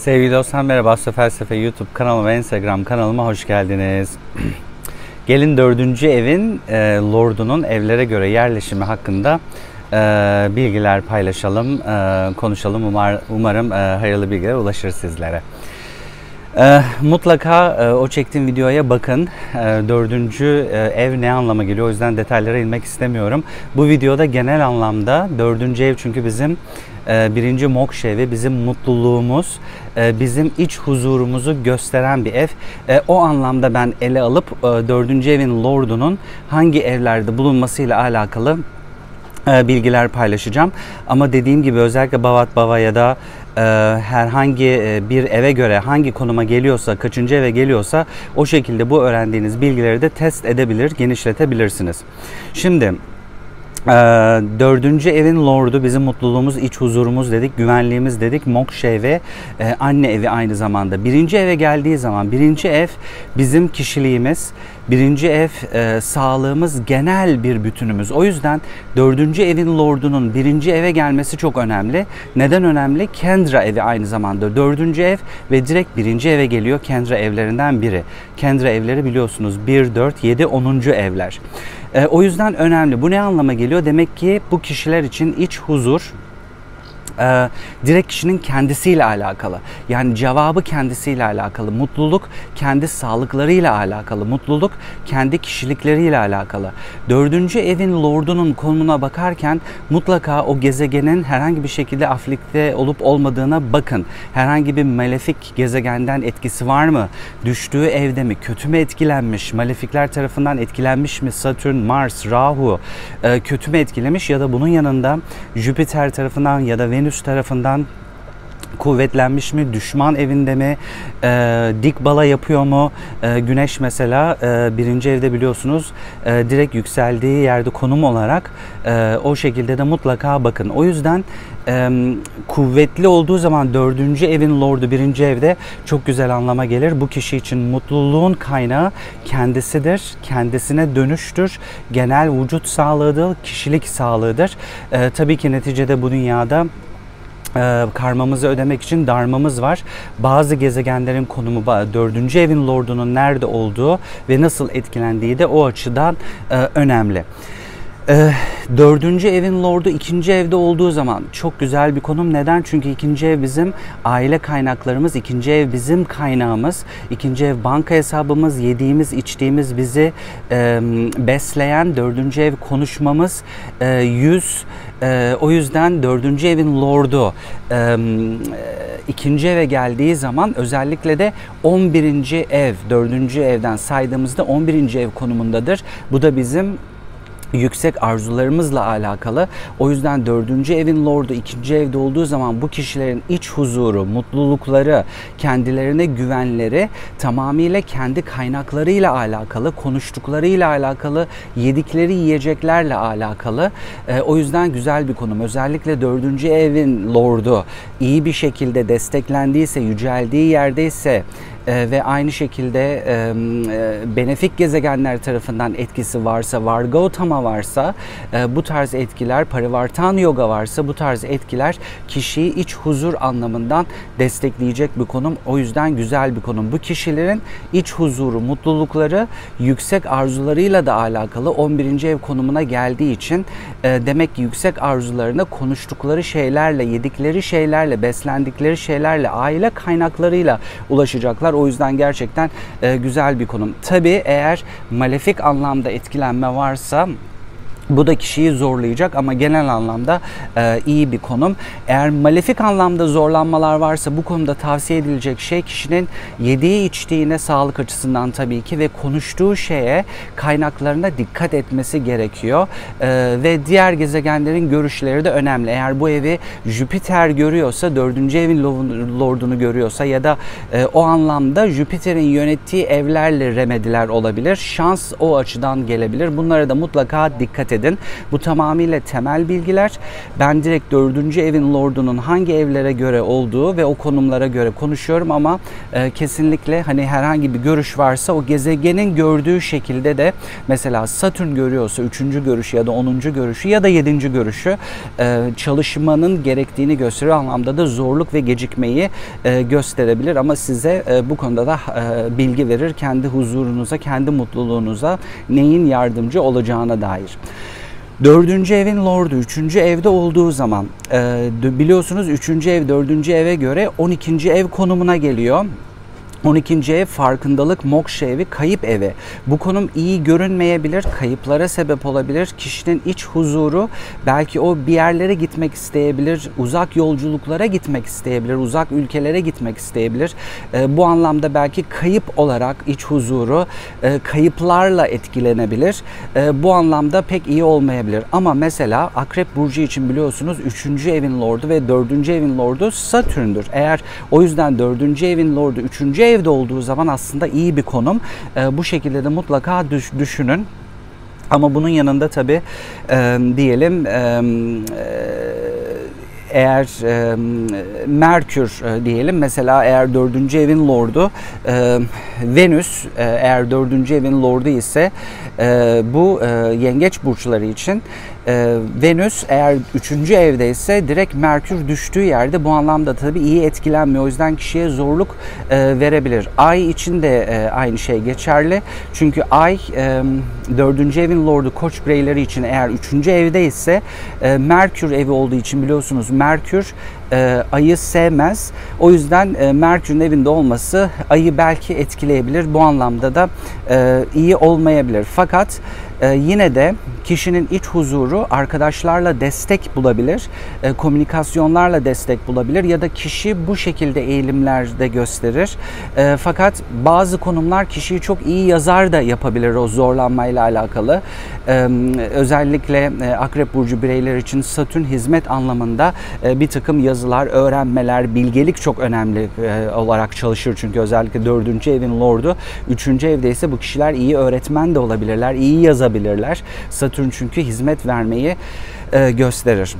Sevgili dostlar merhaba, Astrofelsefe YouTube kanalıma ve Instagram kanalıma hoş geldiniz. Gelin 4. evin Lord'unun evlere göre yerleşimi hakkında bilgiler paylaşalım, konuşalım. Umarım hayırlı bilgiler ulaşır sizlere. Mutlaka o çektiğim videoya bakın. 4. ev ne anlama geliyor? O yüzden detaylara inmek istemiyorum. Bu videoda genel anlamda 4. ev çünkü bizim birinci moksha evi, bizim mutluluğumuz, bizim iç huzurumuzu gösteren bir ev. O anlamda ben ele alıp 4. evin Lord'unun hangi evlerde bulunmasıyla alakalı bilgiler paylaşacağım. Ama dediğim gibi özellikle Bhavat Bava ya da herhangi bir eve göre hangi konuma geliyorsa, kaçıncı eve geliyorsa o şekilde bu öğrendiğiniz bilgileri de test edebilir, genişletebilirsiniz. Şimdi 4. evin Lord'u bizim mutluluğumuz, iç huzurumuz dedik, güvenliğimiz dedik, moksha evi, anne evi aynı zamanda. 1. eve geldiği zaman 1. ev bizim kişiliğimiz, 1. ev sağlığımız, genel bir bütünümüz. O yüzden 4. evin Lord'unun 1. eve gelmesi çok önemli. Neden önemli? Kendra evi aynı zamanda 4. ev ve direkt 1. eve geliyor. Kendra evlerinden biri. Kendra evleri biliyorsunuz 1, 4, 7, 10. evler. O yüzden önemli. Bu ne anlama geliyor? Demek ki bu kişiler için iç huzur direkt kişinin kendisiyle alakalı. Yani cevabı kendisiyle alakalı. Mutluluk kendi sağlıklarıyla alakalı. Mutluluk kendi kişilikleriyle alakalı. 4. evin Lord'unun konumuna bakarken mutlaka o gezegenin herhangi bir şekilde aflikte olup olmadığına bakın. Herhangi bir malefik gezegenden etkisi var mı? Düştüğü evde mi? Kötü mü etkilenmiş? Malefikler tarafından etkilenmiş mi? Satürn, Mars, Rahu kötü mü etkilemiş ya da bunun yanında Jüpiter tarafından ya da Venüs tarafından kuvvetlenmiş mi, düşman evinde mi, dik bala yapıyor mu? Güneş mesela 1. evde biliyorsunuz direkt yükseldiği yerde konum olarak o şekilde de mutlaka bakın. O yüzden kuvvetli olduğu zaman 4. evin Lord'u 1. evde çok güzel anlama gelir. Bu kişi için mutluluğun kaynağı kendisidir, kendisine dönüştür, genel vücut sağlığıdır, kişilik sağlığıdır. Tabii ki neticede bu dünyada karmamızı ödemek için dharmamız var. Bazı gezegenlerin konumu 4. evin Lord'unun nerede olduğu ve nasıl etkilendiği de o açıdan önemli. 4. evin Lord'u 2. evde olduğu zaman çok güzel bir konum. Neden? Çünkü 2. ev bizim aile kaynaklarımız, 2. ev bizim kaynağımız, 2. ev banka hesabımız, yediğimiz, içtiğimiz, bizi besleyen, 4. ev konuşmamız, yüz. O yüzden 4. evin Lord'u 2. eve geldiği zaman özellikle de 11. ev, 4. evden saydığımızda 11. ev konumundadır. Bu da bizim yüksek arzularımızla alakalı. O yüzden 4. evin Lord'u 2. evde olduğu zaman bu kişilerin iç huzuru, mutlulukları, kendilerine güvenleri tamamıyla kendi kaynaklarıyla alakalı, konuştuklarıyla alakalı, yedikleri yiyeceklerle alakalı. O yüzden güzel bir konum. Özellikle 4. evin Lord'u iyi bir şekilde desteklendiyse, yüceldiği yerdeyse ve aynı şekilde benefik gezegenler tarafından etkisi varsa, Vargautama varsa, bu tarz etkiler, Parivartana Yoga varsa bu tarz etkiler kişiyi iç huzur anlamından destekleyecek bir konum. O yüzden güzel bir konum. Bu kişilerin iç huzuru, mutlulukları yüksek arzularıyla da alakalı 11. ev konumuna geldiği için demek ki yüksek arzularına konuştukları şeylerle, yedikleri şeylerle, beslendikleri şeylerle, aile kaynaklarıyla ulaşacaklar. O yüzden gerçekten güzel bir konum. Tabii eğer malefik anlamda etkilenme varsa bu da kişiyi zorlayacak ama genel anlamda iyi bir konum. Eğer malefik anlamda zorlanmalar varsa bu konuda tavsiye edilecek şey kişinin yediği içtiğine sağlık açısından tabii ki ve konuştuğu şeye, kaynaklarına dikkat etmesi gerekiyor. Ve diğer gezegenlerin görüşleri de önemli. Eğer bu evi Jüpiter görüyorsa, 4. evin Lord'unu görüyorsa ya da o anlamda Jüpiter'in yönettiği evlerle remediler olabilir. Şans o açıdan gelebilir. Bunlara da mutlaka dikkat edin. Bu tamamıyla temel bilgiler. Ben direkt 4. evin lordunun hangi evlere göre olduğu ve o konumlara göre konuşuyorum ama kesinlikle hani herhangi bir görüş varsa o gezegenin gördüğü şekilde de mesela Satürn görüyorsa 3. görüşü ya da 10. görüşü ya da 7. görüşü çalışmanın gerektiğini gösteriyor anlamda da zorluk ve gecikmeyi gösterebilir ama size bu konuda da bilgi verir kendi huzurunuza, kendi mutluluğunuza neyin yardımcı olacağına dair. 4. evin lordu 3. evde olduğu zaman biliyorsunuz 3. ev 4. eve göre 12. ev konumuna geliyor. 12. ev farkındalık, moksha evi, kayıp evi. Bu konum iyi görünmeyebilir, kayıplara sebep olabilir. Kişinin iç huzuru, belki o bir yerlere gitmek isteyebilir, uzak yolculuklara gitmek isteyebilir, uzak ülkelere gitmek isteyebilir. Bu anlamda belki kayıp olarak iç huzuru kayıplarla etkilenebilir. Bu anlamda pek iyi olmayabilir. Ama mesela Akrep Burcu için biliyorsunuz 3. evin lordu ve 4. evin lordu Satürn'dür. Eğer o yüzden 4. evin lordu 3. evde olduğu zaman aslında iyi bir konum. Bu şekilde de mutlaka düşünün. Ama bunun yanında tabii diyelim eğer Merkür diyelim mesela eğer 4. evin lordu Venüs eğer 4. evin lordu ise bu yengeç burçları için Venüs eğer 3. evde ise direkt Merkür düştüğü yerde bu anlamda tabii iyi etkilenmiyor. O yüzden kişiye zorluk verebilir. Ay için de aynı şey geçerli. Çünkü Ay 4. evin lordu Koç bireyleri için eğer 3. evde ise Merkür evi olduğu için biliyorsunuz Merkür Ay'ı sevmez. O yüzden Merkür'ün evinde olması Ay'ı belki etkileyebilir. Bu anlamda da iyi olmayabilir. Fakat yine de kişinin iç huzuru arkadaşlarla destek bulabilir, komünikasyonlarla destek bulabilir ya da kişi bu şekilde eğilimlerde gösterir. Fakat bazı konumlar kişiyi çok iyi yazar da yapabilir o zorlanmayla alakalı. Özellikle Akrep Burcu bireyler için Satürn hizmet anlamında bir takım yazılar, öğrenmeler, bilgelik çok önemli olarak çalışır. Çünkü özellikle 4. evin lordu 3. evde ise bu kişiler iyi öğretmen de olabilirler, iyi yazabilirler. Satürn çünkü hizmet vermeyi gösterir.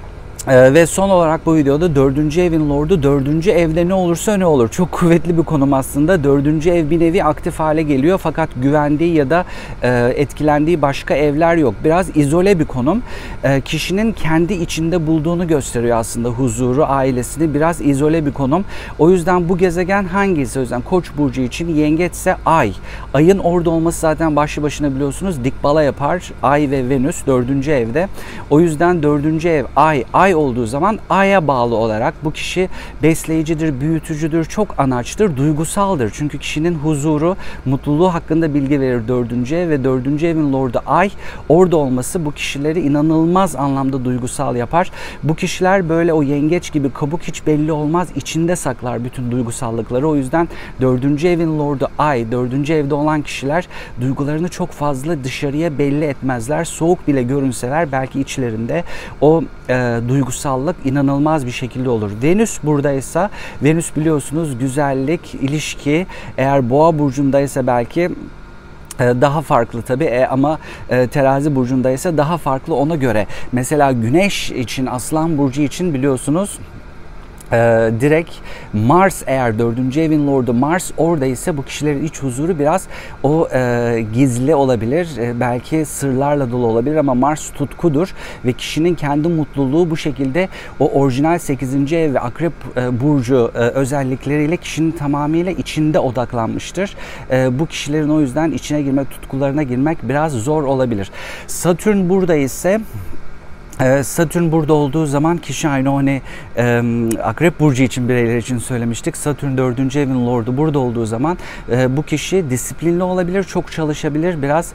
Ve son olarak bu videoda 4. evin lordu 4. evde ne olursa ne olur. Çok kuvvetli bir konum aslında. 4. ev bir nevi aktif hale geliyor fakat güvendiği ya da etkilendiği başka evler yok. Biraz izole bir konum. Kişinin kendi içinde bulduğunu gösteriyor aslında huzuru, ailesini. Biraz izole bir konum. O yüzden bu gezegen hangisi? O yüzden Koç burcu için yengeçse Ay. Ay'ın orada olması zaten başlı başına biliyorsunuz dikbala yapar. Ay ve Venüs 4. evde. O yüzden 4. ev Ay olduğu zaman Ay'a bağlı olarak bu kişi besleyicidir, büyütücüdür, çok anaçtır, duygusaldır. Çünkü kişinin huzuru, mutluluğu hakkında bilgi verir 4. ev ve 4. evin lordu Ay orada olması bu kişileri inanılmaz anlamda duygusal yapar. Bu kişiler böyle o yengeç gibi kabuk hiç belli olmaz, içinde saklar bütün duygusallıkları. O yüzden 4. evin lordu Ay, 4. evde olan kişiler duygularını çok fazla dışarıya belli etmezler. Soğuk bile görünseler belki içlerinde o duygusallık inanılmaz bir şekilde olur. Venüs buradaysa, Venüs biliyorsunuz güzellik, ilişki, eğer Boğa burcundaysa belki daha farklı tabii ama Terazi burcundaysa daha farklı ona göre. Mesela Güneş için, Aslan burcu için biliyorsunuz direkt Mars eğer 4. evin lordu Mars orada ise bu kişilerin iç huzuru biraz o gizli olabilir. Belki sırlarla dolu olabilir ama Mars tutkudur ve kişinin kendi mutluluğu bu şekilde o orijinal 8. ev ve Akrep burcu özellikleriyle kişinin tamamıyla içinde odaklanmıştır. Bu kişilerin o yüzden içine girmek, tutkularına girmek biraz zor olabilir. Satürn burada ise Satürn burada olduğu zaman kişi aynı hani Akrep Burcu için bireyler için söylemiştik. Satürn 4. evin lordu burada olduğu zaman bu kişi disiplinli olabilir, çok çalışabilir. Biraz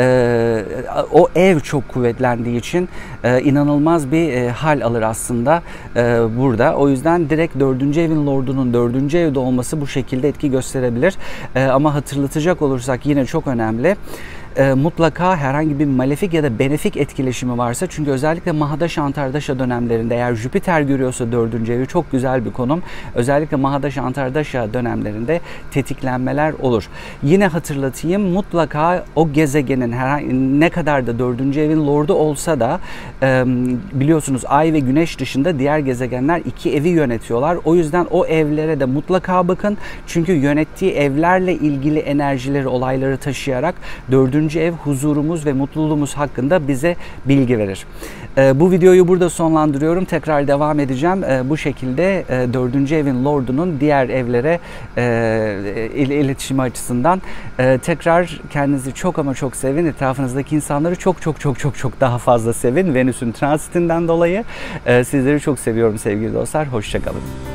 o ev çok kuvvetlendiği için inanılmaz bir hal alır aslında burada. O yüzden direkt 4. evin lordunun 4. evde olması bu şekilde etki gösterebilir. Ama hatırlatacak olursak yine çok önemli. mutlaka herhangi bir malefik ya da benefik etkileşimi varsa, çünkü özellikle Mahadaşa Antardaşa dönemlerinde eğer Jüpiter görüyorsa 4. evi çok güzel bir konum. Özellikle Mahadaşa Antardaşa dönemlerinde tetiklenmeler olur. Yine hatırlatayım, mutlaka o gezegenin ne kadar da 4. evin lordu olsa da biliyorsunuz Ay ve Güneş dışında diğer gezegenler 2 evi yönetiyorlar. O yüzden o evlere de mutlaka bakın. Çünkü yönettiği evlerle ilgili enerjileri, olayları taşıyarak 4. ev huzurumuz ve mutluluğumuz hakkında bize bilgi verir. Bu videoyu burada sonlandırıyorum. Tekrar devam edeceğim. Bu şekilde 4. evin lordunun diğer evlere iletişimi açısından. Tekrar kendinizi çok ama çok sevin. Etrafınızdaki insanları çok daha fazla sevin. Venüs'ün transitinden dolayı. Sizleri çok seviyorum sevgili dostlar. Hoşça kalın.